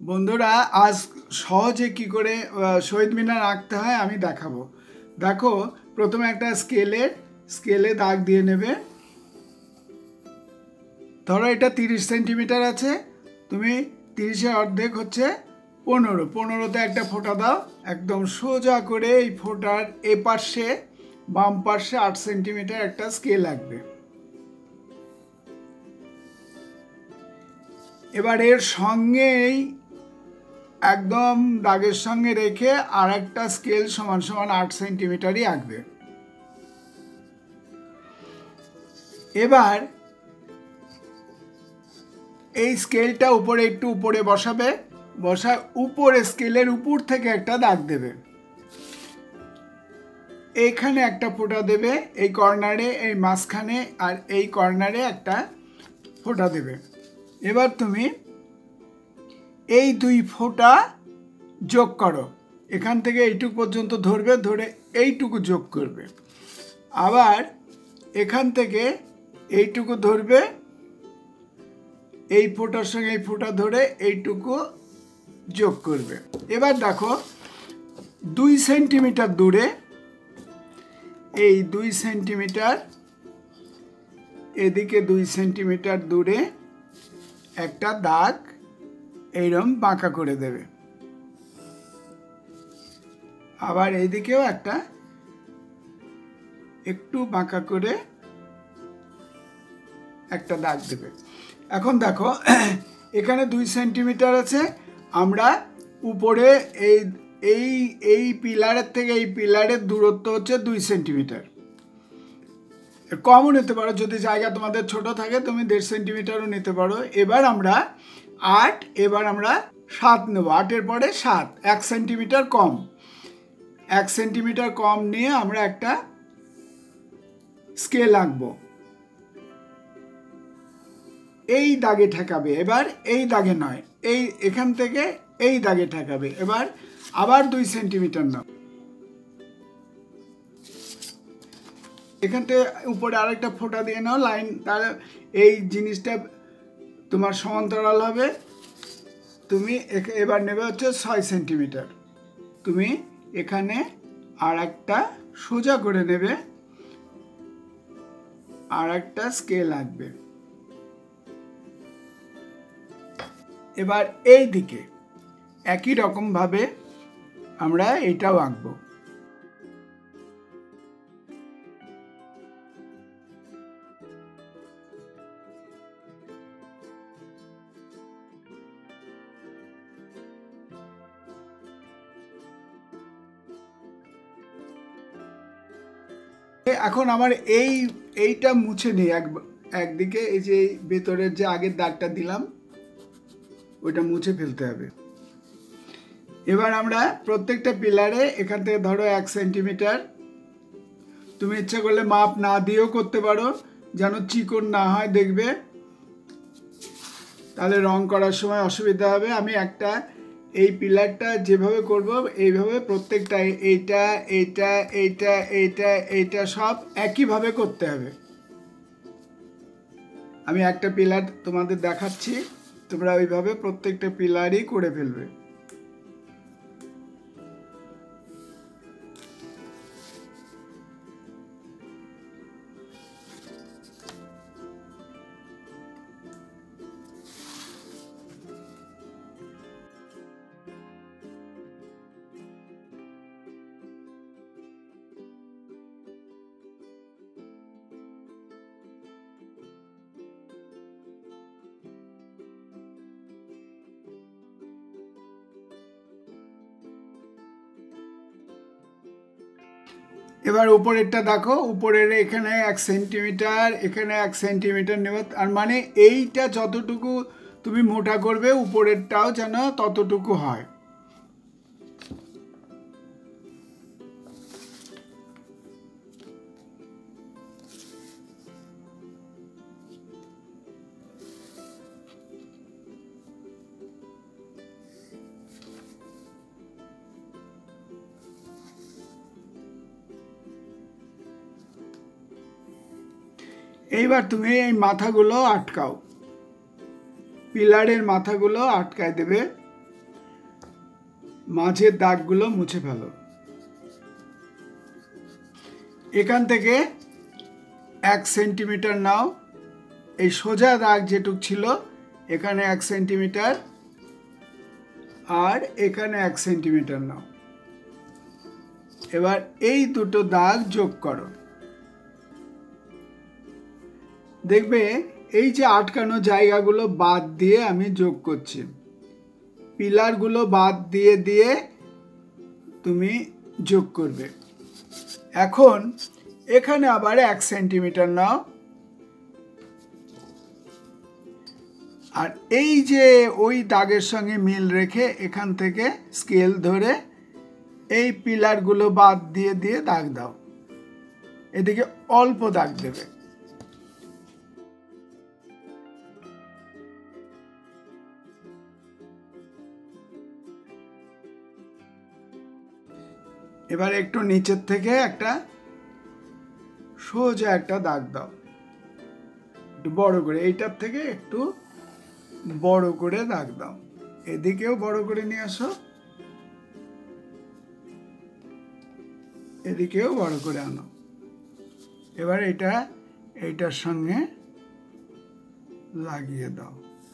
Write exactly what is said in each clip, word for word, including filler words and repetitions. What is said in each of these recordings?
বন্ধুরা আজ সহজে কি করে শহীদ মিনার আঁকতে হয় আমি দেখাবো। দেখো, প্রথমে একটা স্কেলে স্কেলে দাগ দিয়ে নেবে। ধরো এটা তিরিশ সেন্টিমিটার আছে, তুমি তিরিশের অর্ধেক হচ্ছে পনেরো, পনেরোতে একটা ফোঁটা দাও। একদম সোজা করে এই ফোঁটার এ পাশে বাম পাশে আট সেন্টিমিটার একটা স্কেল আঁকবে। এবার এর সঙ্গেই একদম দাগের সঙ্গে রেখে আর একটা স্কেল সমান সমান আট সেন্টিমিটারই আঁকবে। এবার এই স্কেলটা উপরে একটু উপরে বসাবে, বসা উপরে স্কেলের উপর থেকে একটা দাগ দেবে। এইখানে একটা ফোঁটা দেবে, এই কর্নারে, এই মাঝখানে আর এই কর্নারে একটা ফোঁটা দেবে। এবার তুমি এই দুই ফোঁটা যোগ করো, এখান থেকে এইটুকু পর্যন্ত ধরবে, ধরে এইটুকু যোগ করবে। আবার এখান থেকে এইটুকু ধরবে, এই ফোঁটার সঙ্গে এই ফোঁটা ধরে এইটুকু যোগ করবে। এবার দেখো দুই সেন্টিমিটার দূরে, এই দুই সেন্টিমিটার এদিকে দুই সেন্টিমিটার দূরে একটা দাগ এইরকম বাঁকা করে দেবে। আবার এইদিকেও একটা একটু বাঁকা করে একটা দাগ দেবে। এখন দেখো এখানে দুই সেন্টিমিটার আছে, আমরা উপরে এই এই এই পিলারের থেকে এই পিলারের দূরত্ব হচ্ছে দুই সেন্টিমিটার। কমও নিতে পারো, যদি জায়গা তোমাদের ছোট থাকে তুমি দেড় সেন্টিমিটারও নিতে পারো। এবার আমরা আট, এবার আমরা সাত নেব, আটের পরে সাত, এক সেন্টিমিটার কম, এক সেন্টিমিটার কম নিয়ে আমরা একটা স্কেল আঁকবো। এই দাগে ঠেকাবে, এবার এই দাগে নয়, এই এখান থেকে এই দাগে ঠেকাবে। এবার আবার দুই সেন্টিমিটার নাও, এখান থেকে উপরে আরেকটা ফোঁটা দিয়ে নাও লাইন, তাহলে এই জিনিসটা তোমার সমান্তরাল হবে। তুমি এবার নেবে হচ্ছে ছয় সেন্টিমিটার, তুমি এখানে আর একটা সোজা করে নেবে, আর একটা স্কেল আঁকবে। এবার এই দিকে একই রকমভাবে আমরা এইটাও আঁকবো। এখন আমার এই এইটা মুছে নিই, এক একদিকে এই যে ভেতরের যে আগের দাগটা দিলাম ওইটা মুছে ফেলতে হবে। এবার আমরা প্রত্যেকটা পিলারে এখান থেকে ধরো এক সেন্টিমিটার, তুমি ইচ্ছা করলে মাপ না দিয়েও করতে পারো, যেন চিকন না হয়, দেখবে তাহলে রং করার সময় অসুবিধা হবে। আমি একটা এই পিলারটা যেভাবে করব এইভাবে প্রত্যেকটা, এইটা এইটা এইটা এইটা এইটা সব একইভাবে করতে হবে। আমি একটা পিলার তোমাদের দেখাচ্ছি, তোমরা ওইভাবে প্রত্যেকটা পিলারই করে ফেলবে। এবার উপরেরটা দেখো, উপরের এখানে এক সেন্টিমিটার, এখানে এক সেন্টিমিটার নেব, আর মানে এইটা যতটুকু তুমি মোটা করবে উপরেরটাও যেন ততটুকু হয়। এইবার তুমি এই মাথাগুলো আটকাও, পিলারের মাথাগুলো আটকায় দেবে। মাঝের দাগগুলো মুছে ফেলো। এখান থেকে এক সেন্টিমিটার নাও, এই সোজা দাগ যেটুক ছিল এখানে এক সেন্টিমিটার আর এখানে এক সেন্টিমিটার নাও। এবার এই দুটো দাগ যোগ করো। দেখবে এই যে আটকানো জায়গাগুলো বাদ দিয়ে আমি যোগ করছি, পিলারগুলো বাদ দিয়ে দিয়ে তুমি যোগ করবে। এখন এখানে আবার এক সেন্টিমিটার নাও, আর এই যে ওই দাগের সঙ্গে মিল রেখে এখান থেকে স্কেল ধরে এই পিলারগুলো বাদ দিয়ে দিয়ে দাগ দাও। এদিকে অল্প দাগ দেবে। এবার একটু নিচের থেকে একটা সোজা একটা দাগ দাও, একটু বড় করে, এইটার থেকে একটু বড় করে দাগ দাও। এদিকেও বড় করে নিয়ে আসো, এদিকেও বড় করে আনো। এবার এটা এইটার সঙ্গে লাগিয়ে দাও।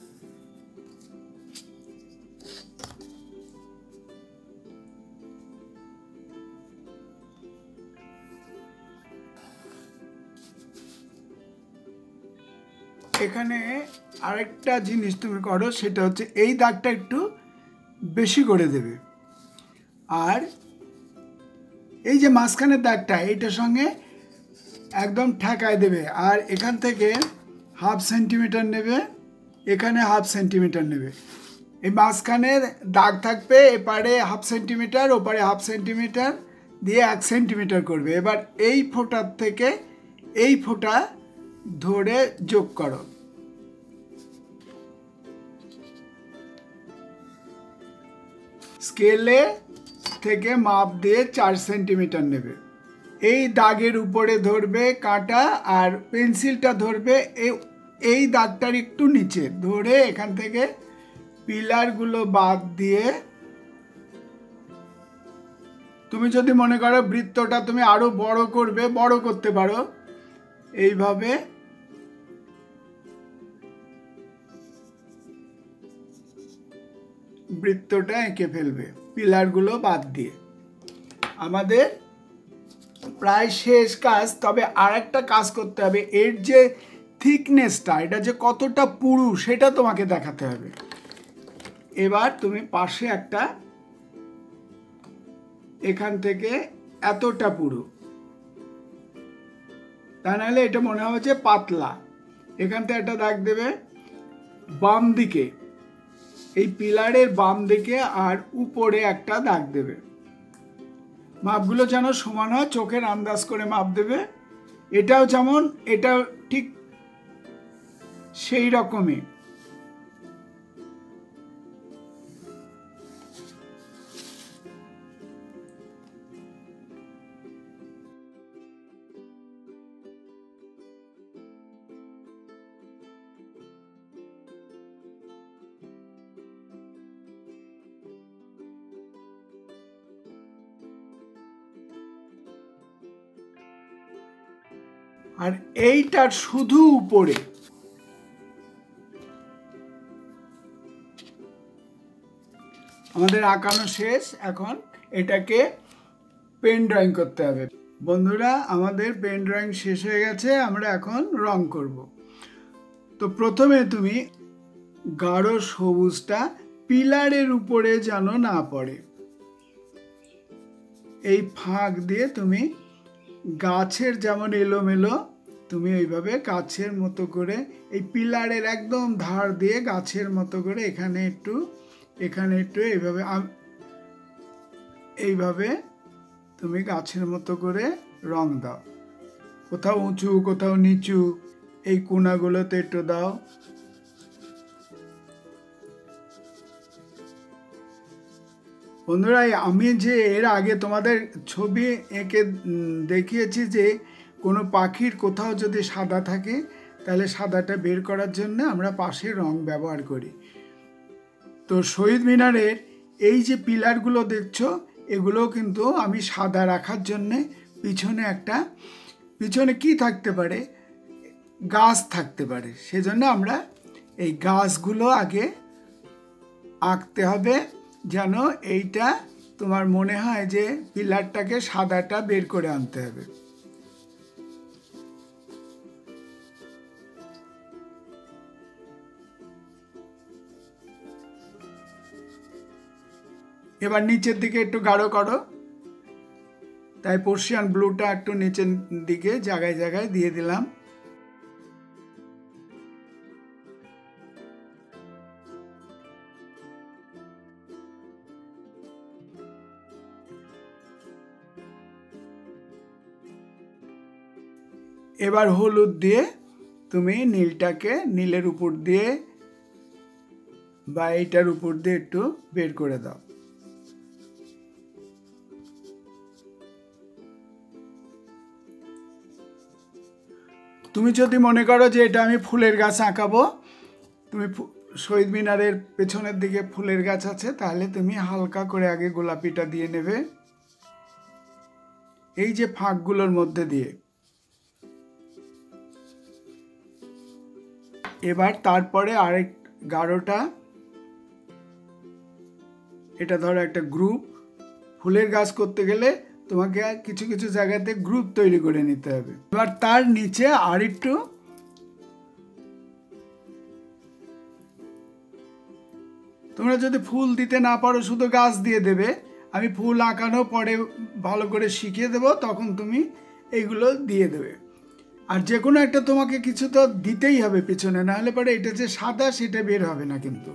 এখানে আরেকটা জিনিস তুমি করো, সেটা হচ্ছে এই দাগটা একটু বেশি করে দেবে, আর এই যে মাঝখানের দাগটা এইটার সঙ্গে একদম ঠেকায় দেবে। আর এখান থেকে হাফ সেন্টিমিটার নেবে, এখানে হাফ সেন্টিমিটার নেবে। এই মাঝখানের দাগ থাকবে, এপারে হাফ সেন্টিমিটার, ওপারে হাফ সেন্টিমিটার দিয়ে এক সেন্টিমিটার করবে। এবার এই ফোঁটার থেকে এই ফোঁটা ধরে যোগ করো। স্কেলে থেকে মাপ দিয়ে চার সেন্টিমিটার নেবে। এই দাগের উপরে ধরবে কাঁটা, আর পেন্সিলটা ধরবে এই এই দাগটার একটু নিচে ধরে এখান থেকে পিলারগুলো বাদ দিয়ে, তুমি যদি মনে করো বৃত্তটা তুমি আরো বড় করবে, বড় করতে পারো। এইভাবে বৃত্তটা এঁকে ফেলবে পিলারগুলো বাদ দিয়ে। আমাদের প্রায় শেষ কাজ, তবে আর একটা কাজ করতে হবে। এর যে থিকনেসটা, এটা যে কতটা পুরু সেটা তোমাকে দেখাতে হবে। এবার তুমি পাশে একটা, এখান থেকে এতটা পুরু, তা নাহলে এটা মনে হবে যে পাতলা। এখান থেকে একটা দাগ দেবে বাম দিকে, এই পিলারের বাম দিকে, আর উপরে একটা দাগ দেবে। মাপগুলো যেন সমান হয়, চোখের আন্দাজ করে মাপ দেবে। এটাও যেমন, এটাও ঠিক সেই রকমই। আর এইটার শুধু উপরে আমাদের আঁকানো শেষ। এখন এটাকে পেন ড্রয়িং করতে হবে। বন্ধুরা, আমাদের পেন ড্রয়িং শেষ হয়ে গেছে, আমরা এখন রং করব। তো প্রথমে তুমি গাঢ় সবুজটা পিলারের উপরে যেন না পড়ে, এই ফাঁক দিয়ে তুমি গাছের যেমন এলোমেলো, তুমি এইভাবে গাছের মতো করে এই পিলারের একদম ধার দিয়ে গাছের মতো করে এখানে একটু, এখানে একটু, এইভাবে এইভাবে তুমি গাছের মতো করে রং দাও। কোথাও উঁচু, কোথাও নিচু, এই কোণাগুলোতে একটু দাও। বন্ধুরা, আমি যে এর আগে তোমাদের ছবি এঁকে দেখিয়েছি যে কোনো পাখির কোথাও যদি সাদা থাকে তাহলে সাদাটা বের করার জন্য আমরা পাশে রং ব্যবহার করি। তো শহীদ মিনারের এই যে পিলারগুলো দেখছো এগুলো কিন্তু আমি সাদা রাখার জন্যে পিছনে একটা পিছনে কি থাকতে পারে, গাছ থাকতে পারে, সেজন্য আমরা এই গাছগুলো আগে আঁকতে হবে যেন এইটা তোমার মনে হয় যে পিলারটাকে সাদাটা বের করে আনতে হবে। এবার নিচের দিকে একটু গাঢ় করো, তাই পার্সিয়ান ব্লুটা একটু নিচের দিকে জায়গায় জায়গায় দিয়ে দিলাম। এবার হলুদ দিয়ে তুমি নীলটাকে নীলের উপর দিয়ে বা এইটার উপর দিয়ে একটু বের করে দাও। তুমি যদি মনে করো যে এটা আমি ফুলের গাছ আঁকাবো, তুমি শহীদ মিনারের পেছনের দিকে ফুলের গাছ আছে, তাহলে তুমি হালকা করে আগে গোলাপিটা দিয়ে নেবে এই যে ফাঁকগুলোর মধ্যে দিয়ে। এবার তারপরে আরেক গাঢ়টা, এটা ধরো একটা গ্রুপ। ফুলের গাছ করতে গেলে তোমাকে কিছু কিছু জায়গাতে গ্রুপ তৈরি করে নিতে হবে। এবার তার নিচে আরেকটু তোমরা যদি ফুল দিতে না পারো শুধু গাছ দিয়ে দেবে, আমি ফুল আঁকানো পরে ভালো করে শিখিয়ে দেবো, তখন তুমি এইগুলো দিয়ে দেবে। আর যে কোনো একটা তোমাকে কিছু তো দিতেই হবে পিছনে, না হলে পরে এটা যে সাদা সেটা বের হবে না কিন্তু।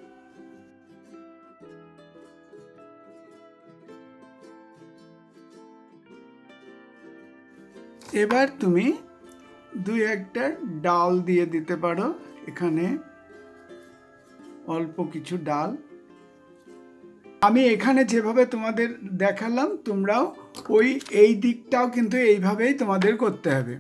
এবার তুমি দুই একটা ডাল দিয়ে দিতে পারো, এখানে অল্প কিছু ডাল। আমি এখানে যেভাবে তোমাদের দেখালাম তোমরাও ওই এই দিকটাও কিন্তু এইভাবেই তোমাদের করতে হবে।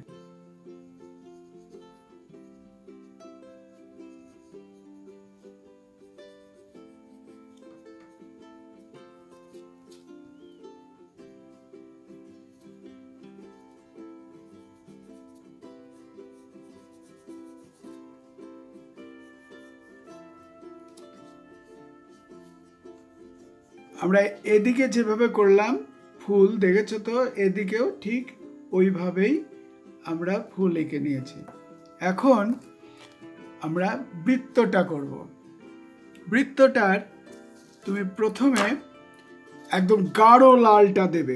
আমরা এদিকে যেভাবে করলাম ফুল দেখেছো তো, এদিকেও ঠিক ওইভাবেই আমরা ফুল এঁকে নিয়েছি। এখন আমরা বৃত্তটা করব। বৃত্তটার তুমি প্রথমে একদম গাঢ় লালটা দেবে,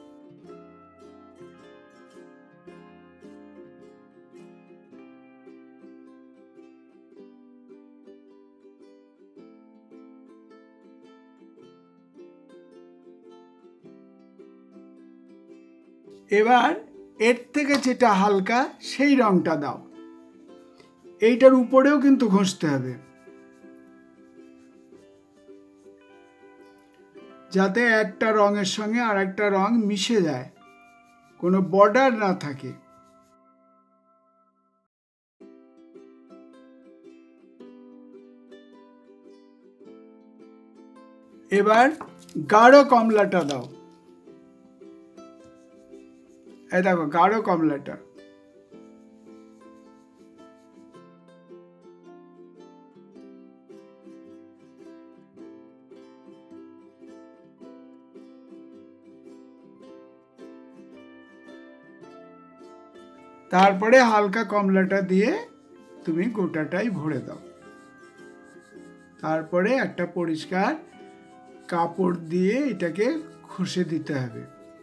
এবার এর থেকে যেটা হালকা সেই রংটা দাও। এইটার উপরেও কিন্তু ঘষতে হবে যাতে একটা রঙের সঙ্গে আর একটা রং মিশে যায়, কোনো বর্ডার না থাকে। এবার গাঢ় কমলাটা দাও, এই দেখো গাঢ় কমলাটা। তারপরে হালকা কমলাটা দিয়ে তুমি গোটাটাই ভরে দাও। তারপরে একটা পরিষ্কার কাপড় দিয়ে এটাকে ঘষে দিতে হবে।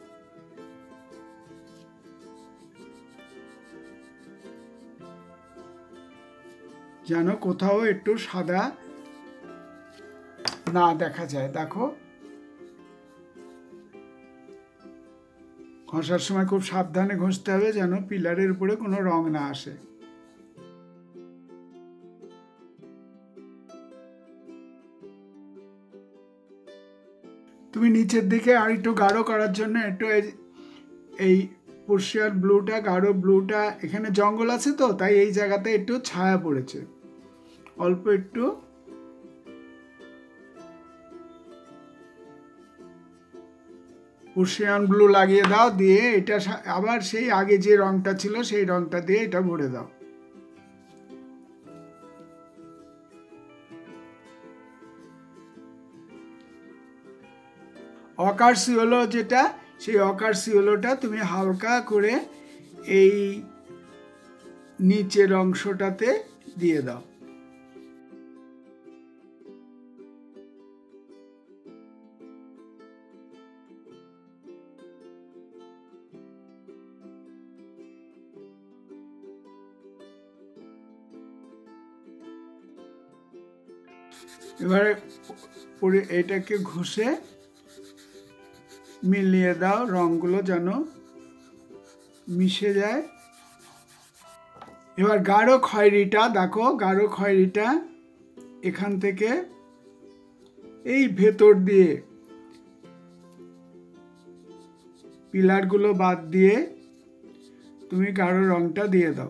যেন কোথাও একটু সাদা না দেখা যায়। দেখো ঘষার সময় খুব সাবধানে ঘষতে হবে যেন পিলারের উপরে কোনো রং না আসে। তুমি নিচের দিকে আর একটু গাঢ় করার জন্য একটু এই পার্সিয়ান ব্লুটা, গাঢ় ব্লুটা, এখানে জঙ্গল আছে তো তাই এই জায়গাতে একটু ছায়া পড়েছে, অল্প একটু প্রুশিয়ান ব্লু লাগিয়ে দাও, দিয়ে এটা আবার সেই আগে যে রংটা ছিল সেই রংটা দিয়ে এটা ভরে দাও। অকার্সি হলো যেটা, সেই অকার্সি হলোটা তুমি হালকা করে এই নিচের অংশটাতে দিয়ে দাও। এবারে পুরো এটাকে ঘষে মিলিয়ে দাও, রঙগুলো যেন মিশে যায়। এবার গাঢ় খয়েরিটা দেখো, গাঢ় খয়েরিটা এখান থেকে এই ভেতর দিয়ে পিলারগুলো বাদ দিয়ে তুমি গাঢ় রংটা দিয়ে দাও।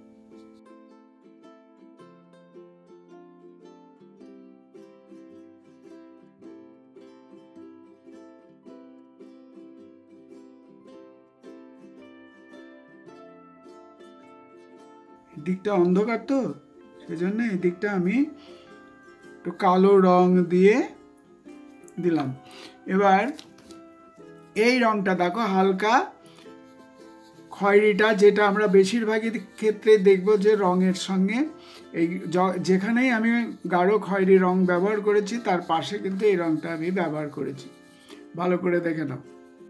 দিকটা অন্ধকার তো সেজন্য এই দিকটা আমি একটু কালো রং দিয়ে দিলাম। এবার এই রংটা দেখো হালকা খয়েরিটা, যেটা আমরা বেশিরভাগই ক্ষেত্রে দেখব যে রঙের সঙ্গে এই যেখানেই আমি গাঢ় খয়েরি রং ব্যবহার করেছি তার পাশে কিন্তু এই রংটা আমি ব্যবহার করেছি। ভালো করে দেখে নাও।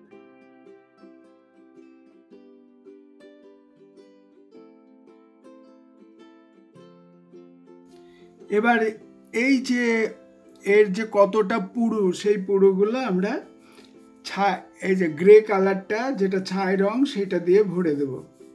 এবার এই যে এর যে কতটা পুরু, সেই পুরুগুলো আমরা ছা এই যে গ্রে কালারটা যেটা ছাই রং সেটা দিয়ে ভরে দেব।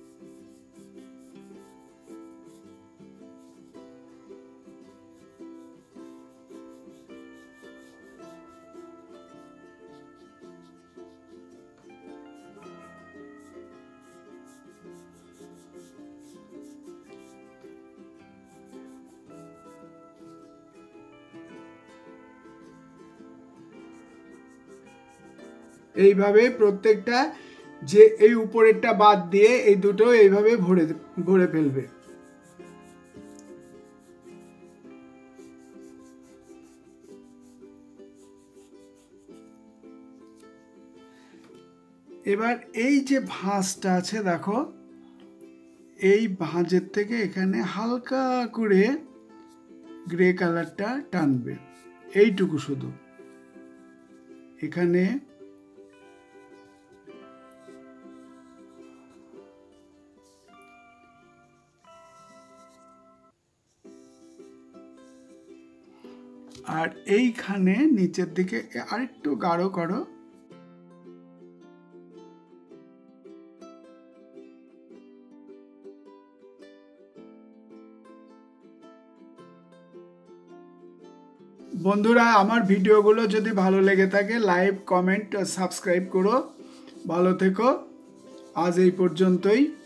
এইভাবে প্রত্যেকটা, যে এই উপরেরটা বাদ দিয়ে এই দুটো এইভাবে ভরে ভরে ফেলবে। এবার এই যে ভাঁজটা আছে দেখো, এই ভাঁজের থেকে এখানে হালকা করে গ্রে কালারটা টানবে, এইটুকু শুধু। এখানে আর এইখানে নিচের দিকে আরেকটু গাঢ় করো। বন্ধুরা, আমার ভিডিওগুলো যদি ভালো লেগে থাকে লাইক, কমেন্ট, সাবস্ক্রাইব করো। ভালো থেকো। আজ এই পর্যন্তই।